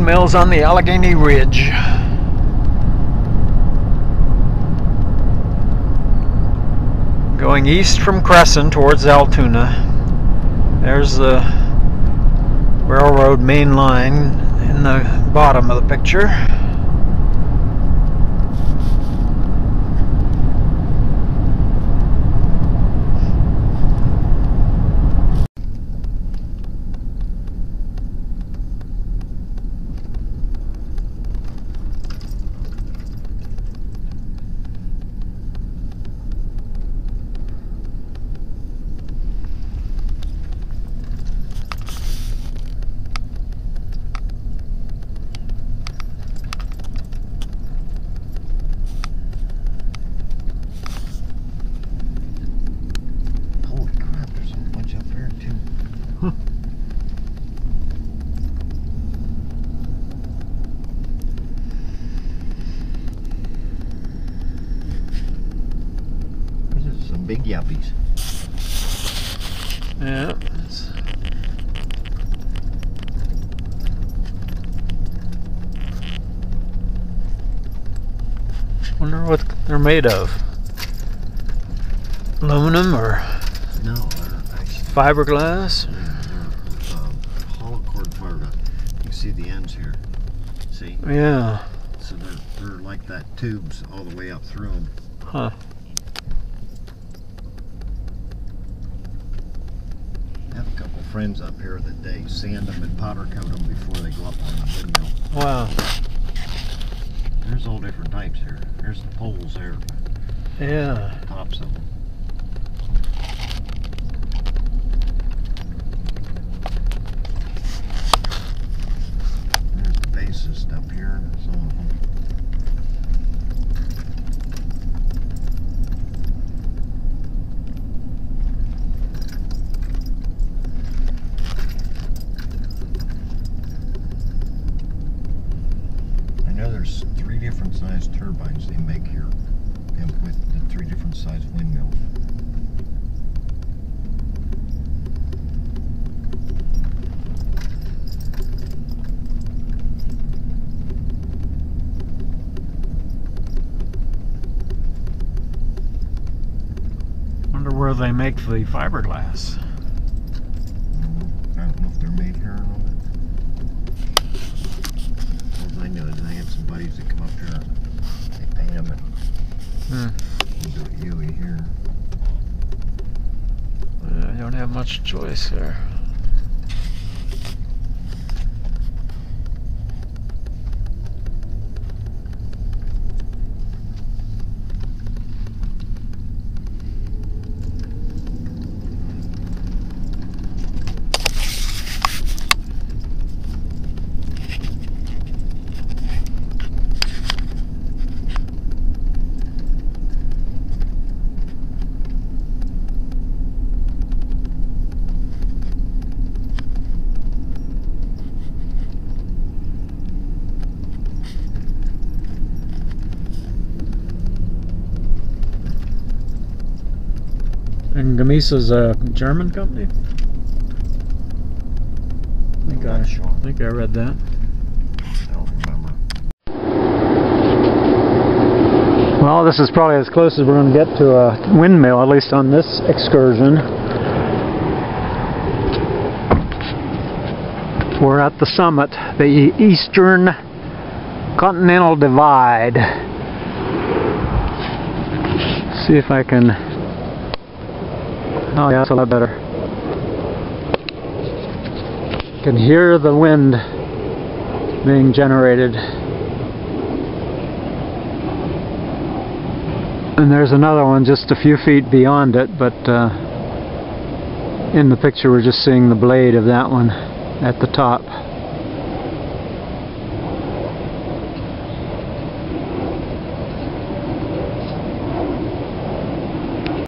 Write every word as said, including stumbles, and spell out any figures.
windmills on the Allegheny Ridge. Going east from Crescent towards Altoona. There's the railroad main line in the bottom of the picture. Big yuppies. Yeah. Wonder what they're made of. Aluminum or no, they're actually fiberglass? They're uh, hollow cord fiberglass. You can see the ends here. See? Yeah. So they're they're like that tubes all the way up through them. Huh. I have a couple friends up here that they sand them and powder coat them before they go up on the windmill. Wow. There's all different types here. There's the poles there. Yeah. Tops of them. There's the bases up here. Some of them. I know there's three different size turbines they make here, and with the three different size windmills. Wonder where they make the fiberglass. I don't know if they're made here or not. All I know is I have some buddies that come up here, they paint them and Hmm. do it U E here. I don't have much choice there. And Gamisa's a German company? I think I, Sure. I think I read that. I don't remember. Well, this is probably as close as we're going to get to a windmill, at least on this excursion. We're at the summit, the Eastern Continental Divide. Let's see if I can... Oh yeah, that's a lot better. Can hear the wind being generated. And there's another one just a few feet beyond it, but uh, in the picture we're just seeing the blade of that one at the top.